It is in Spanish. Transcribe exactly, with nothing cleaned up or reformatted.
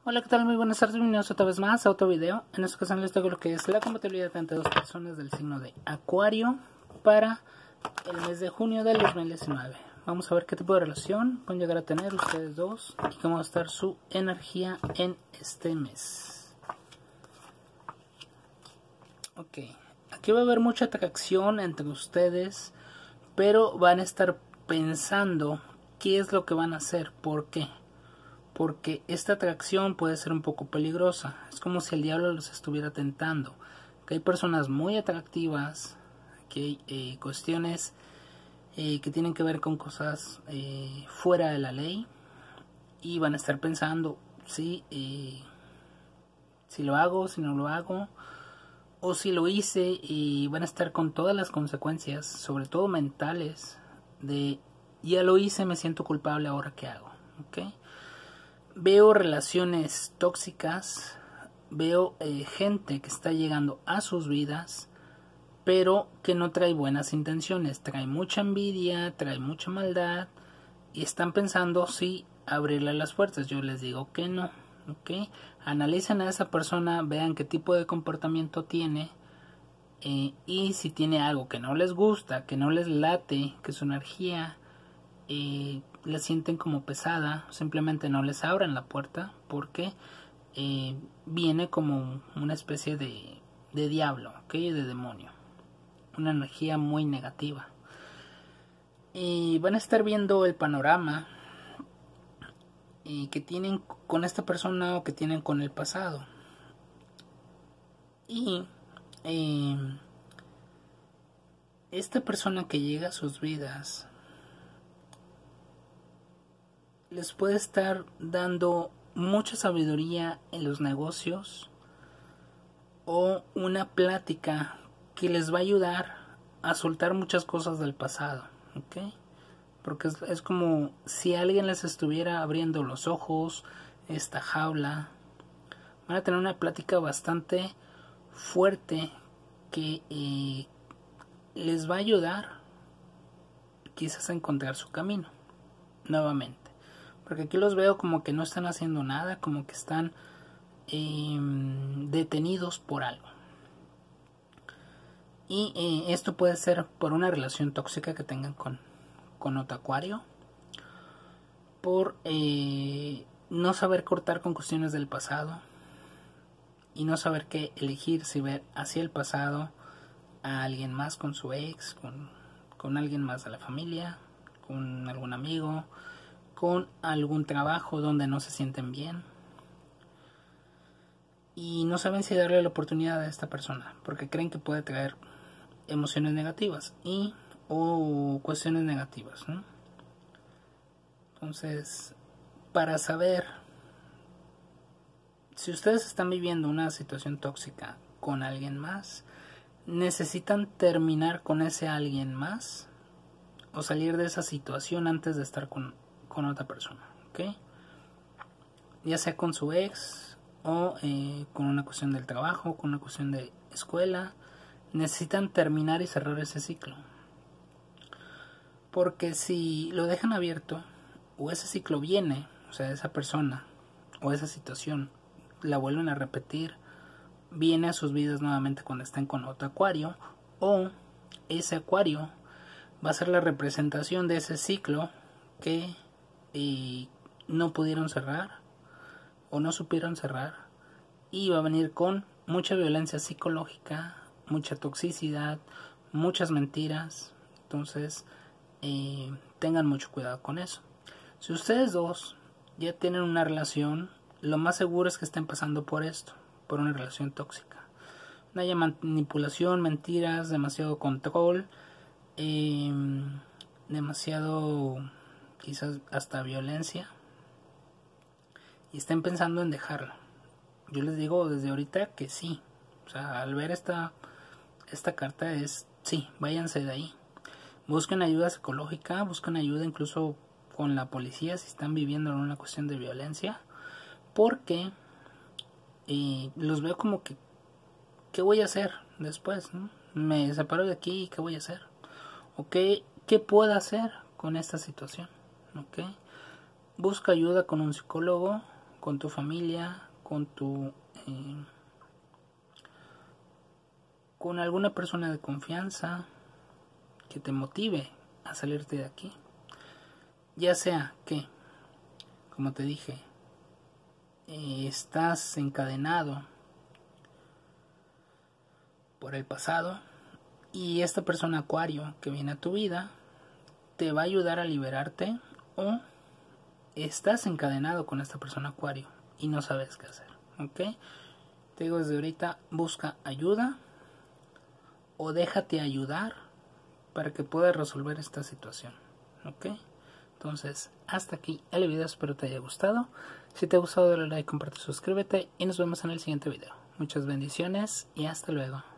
Hola, ¿qué tal? Muy buenas tardes, bienvenidos otra vez más a otro video. En esta ocasión les traigo lo que es la compatibilidad entre dos personas del signo de Acuario para el mes de junio del dos mil diecinueve. Vamos a ver qué tipo de relación pueden llegar a tener ustedes dos y cómo va a estar su energía en este mes. Ok, aquí va a haber mucha atracción entre ustedes, pero van a estar pensando qué es lo que van a hacer, por qué. Porque esta atracción puede ser un poco peligrosa. Es como si el diablo los estuviera tentando. Que hay personas muy atractivas, que hay eh, cuestiones eh, que tienen que ver con cosas eh, fuera de la ley, y van a estar pensando si, eh, si lo hago, si no lo hago, o si lo hice, y van a estar con todas las consecuencias, sobre todo mentales, de ya lo hice, me siento culpable, ahora qué hago. ¿Okay? Veo relaciones tóxicas, veo eh, gente que está llegando a sus vidas, pero que no trae buenas intenciones, trae mucha envidia, trae mucha maldad, y están pensando si abrirle las puertas. Yo les digo que no, ¿ok? Analicen a esa persona, vean qué tipo de comportamiento tiene, eh, y si tiene algo que no les gusta, que no les late, que su energía Eh, la sienten como pesada, simplemente no les abran la puerta, porque eh, viene como una especie de, de diablo, ¿okay? De demonio, una energía muy negativa, y van a estar viendo el panorama eh, que tienen con esta persona o que tienen con el pasado, y eh, esta persona que llega a sus vidas les puede estar dando mucha sabiduría en los negocios, o una plática que les va a ayudar a soltar muchas cosas del pasado, ¿ok? Porque es, es como si alguien les estuviera abriendo los ojos, esta jaula. Van a tener una plática bastante fuerte que eh, les va a ayudar quizás a encontrar su camino nuevamente. Porque aquí los veo como que no están haciendo nada, como que están eh, detenidos por algo. Y eh, esto puede ser por una relación tóxica que tengan con, con otro Acuario, por eh, no saber cortar con cuestiones del pasado, y no saber qué elegir, si ver hacia el pasado a alguien más con su ex, con, con alguien más de la familia, con algún amigo, con algún trabajo donde no se sienten bien, y no saben si darle la oportunidad a esta persona porque creen que puede traer emociones negativas y o cuestiones negativas, ¿no? Entonces, para saber si ustedes están viviendo una situación tóxica con alguien más, necesitan terminar con ese alguien más o salir de esa situación antes de estar con, con otra persona, ¿ok? Ya sea con su ex, o eh, con una cuestión del trabajo, con una cuestión de escuela. Necesitan terminar y cerrar ese ciclo, porque si lo dejan abierto, o ese ciclo viene, o sea, esa persona o esa situación la vuelven a repetir, viene a sus vidas nuevamente cuando estén con otro Acuario, o ese Acuario va a ser la representación de ese ciclo que eh, no pudieron cerrar o no supieron cerrar, y va a venir con mucha violencia psicológica, mucha toxicidad, muchas mentiras. Entonces eh, tengan mucho cuidado con eso. Si ustedes dos ya tienen una relación, lo más seguro es que estén pasando por esto, por una relación tóxica. No haya manipulación, mentiras, demasiado control, eh, demasiado, quizás hasta violencia, y estén pensando en dejarla. Yo les digo desde ahorita que sí. O sea, al ver esta, esta carta es sí, váyanse de ahí. Busquen ayuda psicológica, busquen ayuda incluso con la policía si están viviendo en una cuestión de violencia, porque eh, los veo como que ¿qué voy a hacer después? ¿No? Me separo de aquí y ¿qué voy a hacer? ¿O qué, qué puedo hacer con esta situación? ¿Okay? Busca ayuda con un psicólogo, con tu familia, con tu eh, con alguna persona de confianza que te motive a salirte de aquí. Ya sea que, como te dije, eh, estás encadenado por el pasado y esta persona acuario que viene a tu vida te va a ayudar a liberarte, o estás encadenado con esta persona acuario y no sabes qué hacer, ¿ok? Te digo desde ahorita, busca ayuda o déjate ayudar para que puedas resolver esta situación, ¿ok? Entonces, hasta aquí el video, espero te haya gustado. Si te ha gustado, dale like, comparte, suscríbete y nos vemos en el siguiente video. Muchas bendiciones y hasta luego.